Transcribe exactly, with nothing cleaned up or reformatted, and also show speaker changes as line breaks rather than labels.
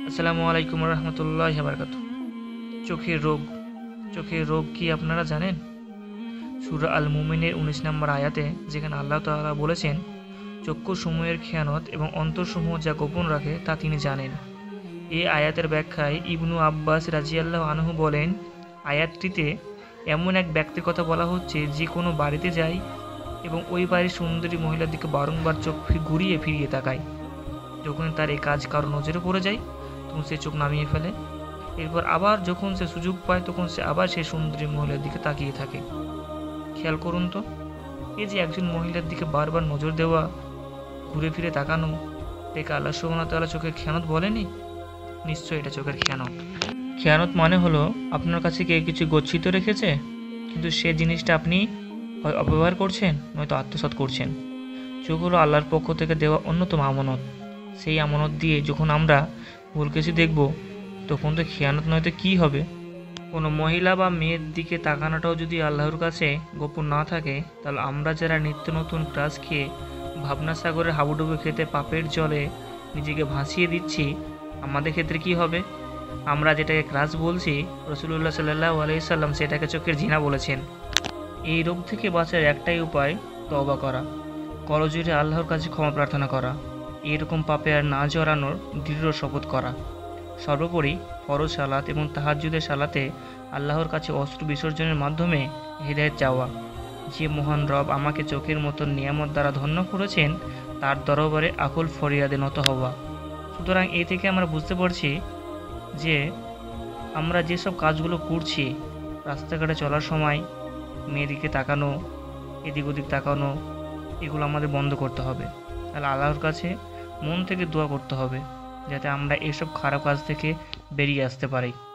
আসসালামু আলাইকুম রহমতুল্লাহি ওয়া বারাকাতুহু। চোখের রোগ চোখের রোগ কি আপনারা জানেন? সূরা আল মুমিনের উনিশ নম্বর আয়াতে যেখানে আল্লাহ তাআলা বলেছেন, চক্ষুসমূহের খেয়ানত এবং অন্তরসমূহ যা গোপন রাখে তা তিনি জানেন। এই আয়াতের ব্যাখ্যায় ইবনু আব্বাস রাজিয়াল্লাহু আনহু বলেন, আয়াতটিতে এমন এক ব্যক্তির কথা বলা হচ্ছে যে কোনো বাড়িতে যায় এবং ওই বাড়ির সুন্দরী মহিলার দিকে বারংবার চোখ ঘুরিয়ে ফিরিয়ে তাকায়। যখন তার এই কাজ কারো নজরে পড়ে যায় তখন সে চোখ নামিয়ে ফেলে। এরপর আবার যখন সে সুযোগ পায় তখন সে আবার সেই সুন্দরী মহিলার দিকে তাকিয়ে থাকে। খেয়াল করুন তো, এই যে একজন মহিলার দিকে বারবার নজর দেওয়া, ঘুরে ফিরে তাকানো, এটাকে আল্লাহ সুবহানাহু ওয়া তাআলা চোখের খেয়ানত বলেনি? নিশ্চয়ই এটা চোখের খেয়ানত। খেয়ানত মানে হলো আপনার কাছে কেউ কিছু গচ্ছিত রেখেছে, কিন্তু সে জিনিসটা আপনি হয় অপব্যবহার করছেন নয়তো আত্মসাৎ করছেন। চোখ হলো আল্লাহর পক্ষ থেকে দেওয়া অন্যতম আমানত। সেই আমানত দিয়ে যখন আমরা ভুল কিছু দেখব তখন তো খেয়ানত নয়তো কী হবে? কোনো মহিলা বা মেয়ের দিকে তাকানোটাও যদি আল্লাহর কাছে গোপন না থাকে, তাহলে আমরা যারা নিত্য নতুন ক্রাস খেয়ে ভাবনা সাগরের হাবুডুবু খেতে পাপের জলে নিজেকে ভাসিয়ে দিচ্ছি, আমাদের ক্ষেত্রে কি হবে? আমরা যেটাকে ক্রাস বলছি, রাসূলুল্লাহ সাল্লাল্লাহু আলাইহি সাল্লাম সেটাকে চোখের জিনা বলেছেন। এই রোগ থেকে বাঁচার একটাই উপায় তওবা করা, করজোড়ে আল্লাহর কাছে ক্ষমা প্রার্থনা করা, এরকম পাপে আর না জড়ানোর দৃঢ় শপথ করা। সর্বোপরি ফরজ সালাত এবং তাহাজ্জুদের সালাতে আল্লাহর কাছে অশ্রু বিসর্জনের মাধ্যমে হেদায়েত চাওয়া। যে মহান রব আমাকে চোখের মতন নিয়ামত দ্বারা ধন্য করেছেন তার দরবারে আকুল ফরিয়াদে নত হওয়া। সুতরাং এ থেকে আমরা বুঝতে পারছি যে আমরা যেসব কাজগুলো করছি, রাস্তাঘাটে চলার সময় মেয়েদিকে তাকানো, এদিক ওদিক তাকানো, এগুলো আমাদের বন্ধ করতে হবে। তাহলে আল্লাহর কাছে মন থেকে দোয়া করতে হবে যাতে আমরা এসব খারাপ কাজ থেকে বেরিয়ে আসতে পারি।